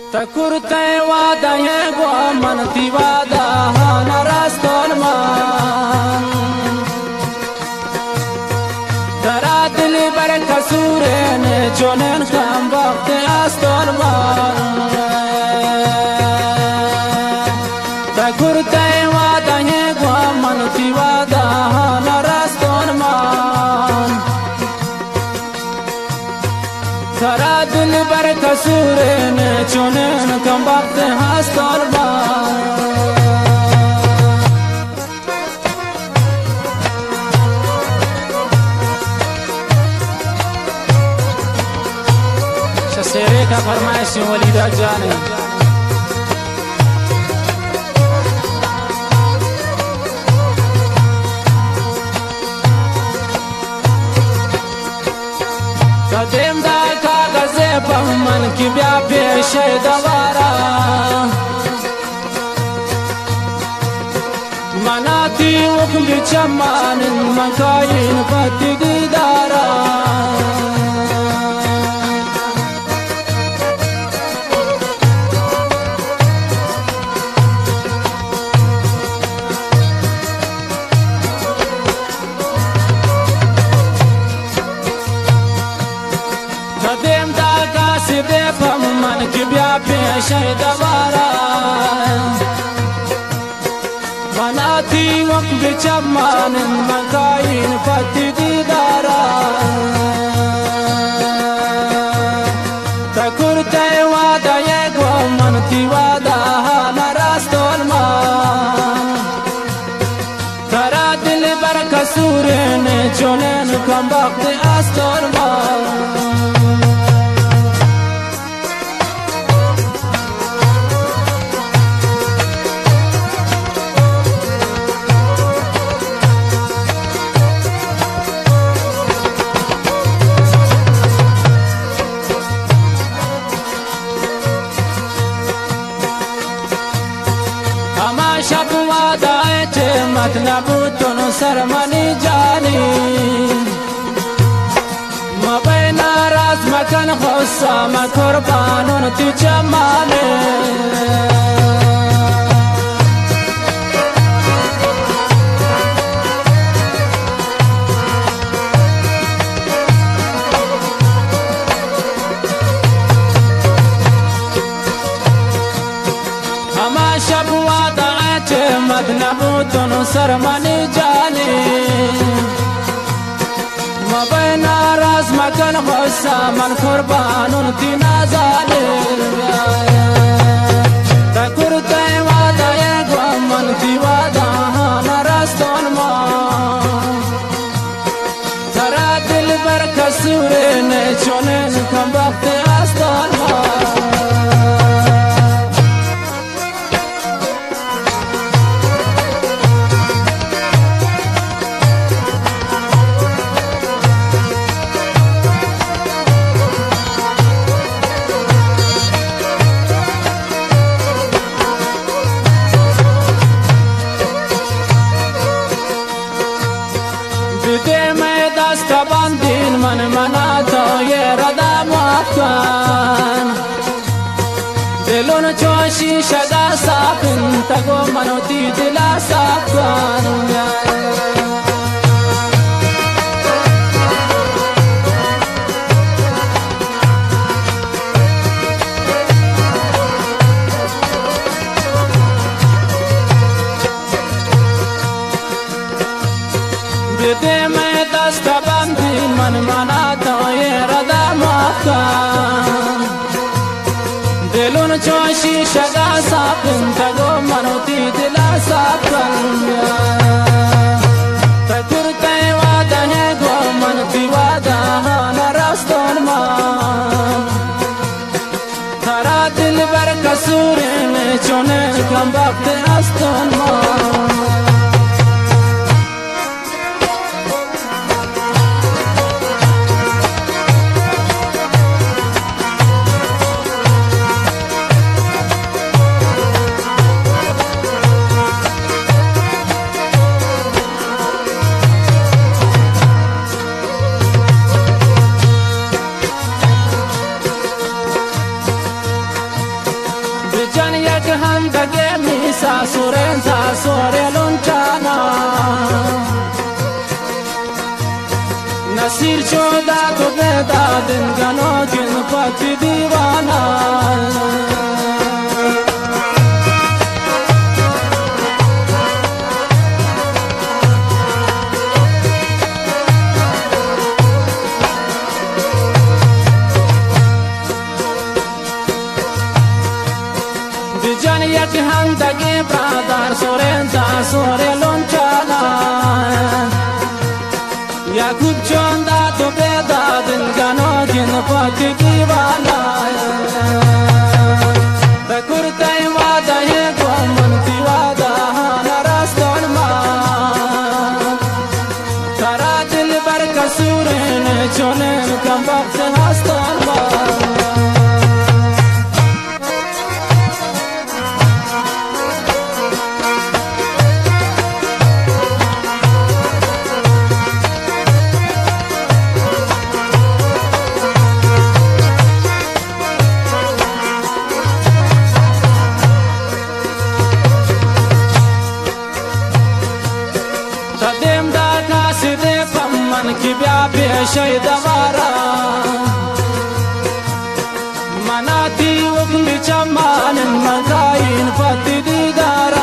تکورتے وعدہ ہے گو منتی وعدہ نراستون مان درا دلی بر کسورین چونین کم وقت استون مان تکورتے وعدہ ہے گو منتی وعدہ نراستون مان درا دلی بر کسورین چونین کم وقت استون مان شسیرے کا فرمائش ولیدہ جانے قدیم دا کاغذ پمن کی بیا پیش دوارا مناتی وکلی چمان مکائن پتی دیدارا قدیم دا کاسی بے پمن کی بیا پیش دوارا مناتی وکلی چمان مکائن پتی دیدارا تکورتے وعدہ یک منتی وعدہ نراستون مان ترا دل بر کسورین چونین کم وقت استون مان شب وعدہ مطلب تن سرمنی جانی مبین ناراض مکن غصہ مقربانون تی چمانے ہما شب وعدہ مطلب تن سرمنی جانی مبین ناراض مکن غصہ من قربانون تی نازانے تکورتے وعدہ یک منتی وعدہ نراستون مان ترا دل بر کسورین چونین کم وقت استون مان دیده میں دست بندین من مناتا یہ ردا مکن دلون چوشی شدا ساکن تگو منو تی دلا ساکن دیده میں دست بندی من مناتا یہ ردا مکن دلون چوشی شدا ساکن تگو منو تی دلا ساکن تکورتے وعدہ ہے گو منتی وعدہ نراستون مان ترا دل بر کسورین چونین کم وقت استون مان بجان یک هم دگه میسا سورن تا سورلون چانا نصیر چودا تو بیدا دنگانو کن پاکی دیوانا بجان یک هم دگه برادر سورن تا سورلون چانا یعقوب جان دا تو بیدا دنگانو کن پاکی دیوانا بکرتای وادا ہے گومنتی وادا نراستان ما ترا دل بر کسورن چونن کم وقت هستان ما تدیم دا کاسی دے پمن کی بیا پیشی دوارا مناتی وقلی چمان مکائن پتی دیدارا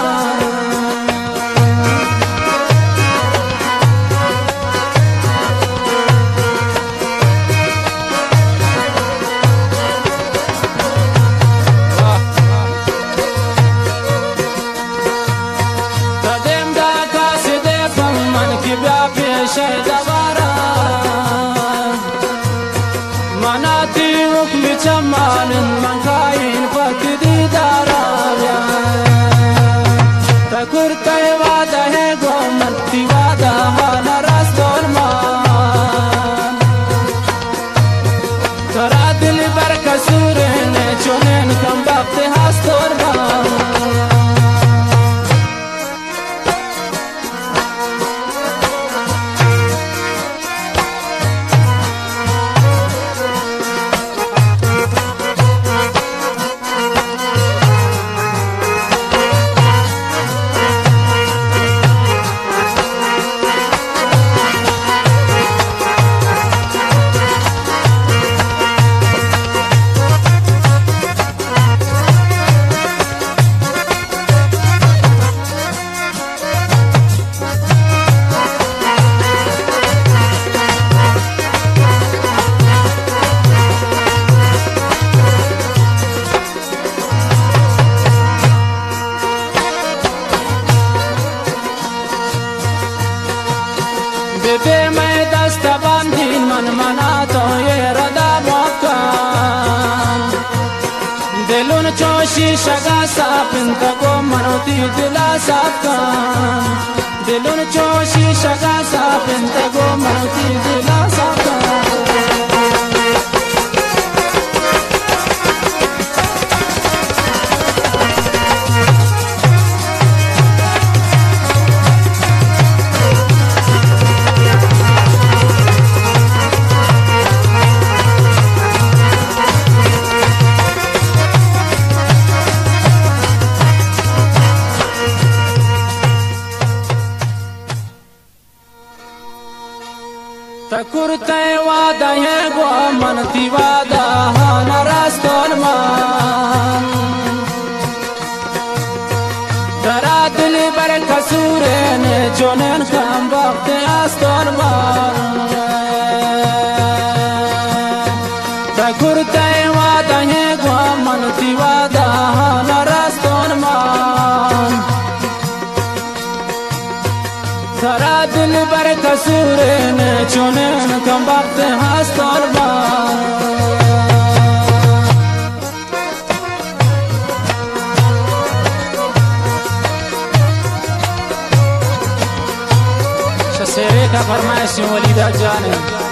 پیشی دوارا مناتی وقلی چمان منکاین پاک دیدارا تکرتای وادا ہے گومنتی وادا ہانا راستون مان ترا دل بر کسورن چونن کم وقت هستون مان بی میں دست باندین من منا تو یہ ردا موکان دلون چوشی شگا ساپن تکو منوتی دلا ساکان دلون چوشی شگا ساپن تکو منوتی دلا ساکان تکرتای وادا ہے گومنتی وادا ہانا راستون مان ترا دل بر کسورن چونن کم وقت هستون مان تکرتای وادا ہے گومنتی وادا ہانا راستون مان ترا دل بر کسورن چونن کم وقت هستون مان شسیره کا فرمائش ولیدہ جانے